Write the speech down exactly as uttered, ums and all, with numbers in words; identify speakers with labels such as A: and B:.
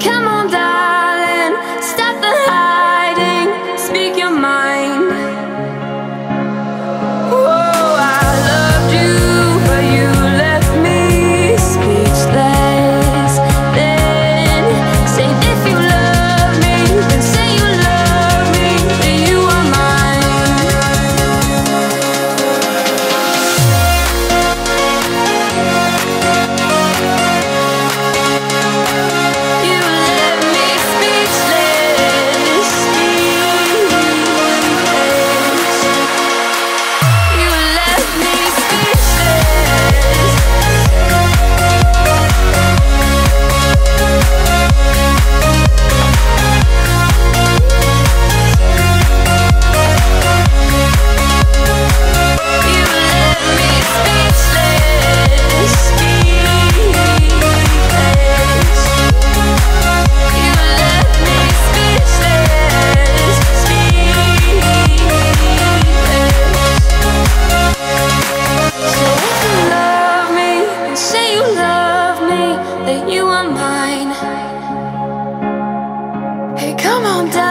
A: come on, darling, stop the hiding, speak your mind. Oh, I loved you, but you left me speechless. Then say if you love me, then say you love me, that you are mine. You left me speechless, speechless. You left me speechless. You left me speechless, speechless. You left me speechless, speechless. So if you love me, then say you love me, that you are mine. Hey, come on,